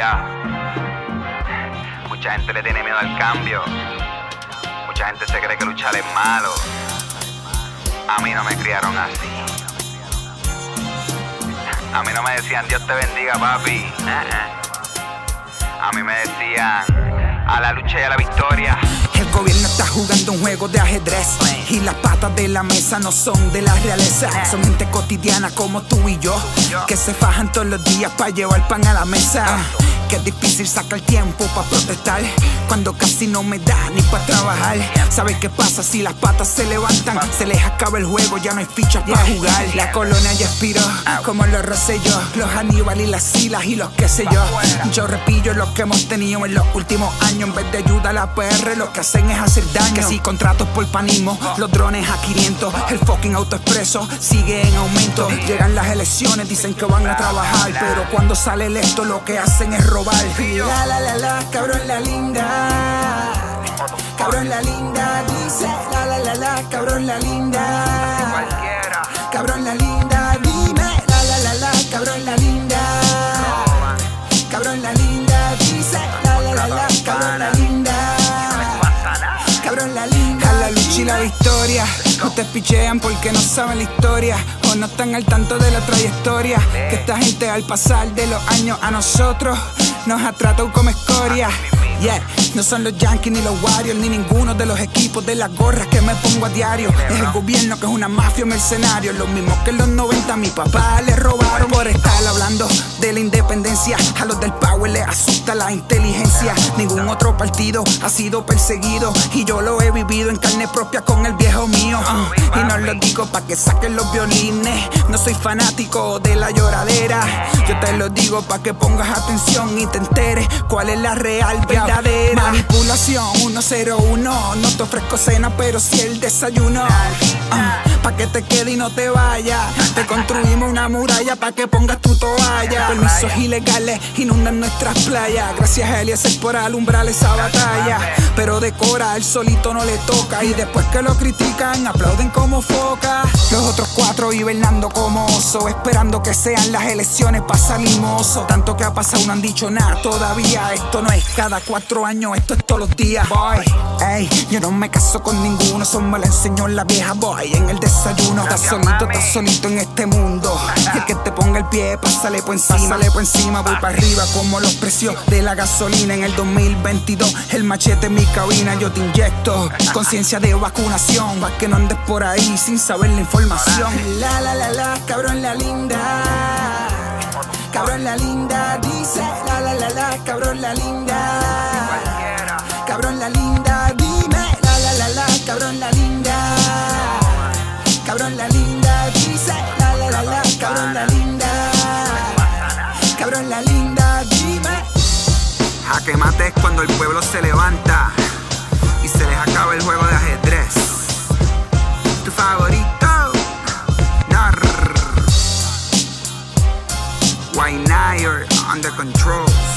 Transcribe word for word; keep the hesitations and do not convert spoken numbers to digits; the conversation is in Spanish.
Ya. Mucha gente le tiene miedo al cambio. Mucha gente se cree que luchar es malo. A mí no me criaron así. A mí no me decían Dios te bendiga, papi. A mí me decían a la lucha y a la victoria. El gobierno está jugando un juego de ajedrez y las patas de la mesa no son de la realeza. Son gente cotidiana como tú y yo, que se fajan todos los días para llevar pan a la mesa. Que es difícil sacar tiempo para protestar cuando casi no me da ni para trabajar. ¿Sabes qué pasa si las patas se levantan? Se les acaba el juego, ya no hay fichas para jugar. La colonia ya expiró, como los Rosselló, los Aníbal y las Silas y los qué sé yo. Yo repillo lo que hemos tenido en los últimos años. En vez de ayuda a la P R, lo que hacen es hacer daño. Que si contratos por panismo, los drones a quinientos, el fucking autoexpreso sigue en aumento. Llegan las elecciones, dicen que van a trabajar, pero cuando sale electo lo que hacen es robar. La la la la, cabrón la linda, cabrón la linda, dice la la la la, cabrón la linda, cabrón la linda, dime la la la la, cabrón la linda, cabrón la linda, dice la la la la, cabrón la linda, cabrón la linda. A la lucha y la victoria, no te pichean porque no saben la historia o no están al tanto de la trayectoria. Que esta gente al pasar de los años a nosotros nos ha tratado como escoria. Yeah, no son los Yankees ni los Warriors ni ninguno de los equipos de las gorras que me pongo a diario. Es el gobierno que es una mafia mercenario, los mismos que en los noventa a mi papá le robaron por estar hablando de la independencia. A los del power les asusta la inteligencia. Ningún otro partido ha sido perseguido y yo lo he vivido en carne propia con el viejo mío. uh, Y no lo digo pa' que saquen los violines, no soy fanático de la lloradera. Yo te lo digo pa' que pongas atención y te enteres cuál es la real verdad. Manipulación uno cero uno, no te ofrezco cena pero sí el desayuno. uh, Pa' que te quede y no te vayas. Te construimos una muralla pa' que pongas tu toalla. Permisos ilegales inundan nuestras playas. Gracias a Eliezer por alumbrar esa batalla, pero decora, el solito no le toca. Y después que lo critican, aplauden como foca. Los otros cuatro hibernando como oso, esperando que sean las elecciones pa' salir mozo. Tanto que ha pasado no han dicho nada todavía. Esto no es cada cuatro años, esto es todos los días. Boy, ey, yo no me caso con ninguno, eso me lo enseñó la vieja boy en el desayuno. Estás solito, estás solito en este mundo. El que te ponga el pie, pásale por encima. Pásale por encima, voy para arriba como los precios de la gasolina en el dos mil veintidós. El machete en mi cabina, yo te inyecto conciencia de vacunación, pa' que no andes por ahí sin saber la información. La la la la, cabrón la linda, cabrón la linda, dice la la la la, cabrón la linda, cabrón la linda, dime la la la la, cabrón la linda, cabrón la linda, dice la la la la, cabrón la linda, cabrón la linda, dime. Jaque mate es cuando el pueblo se levanta y se les acaba el juego de ajedrez. Tu favorito, Nar Waynayer, under control.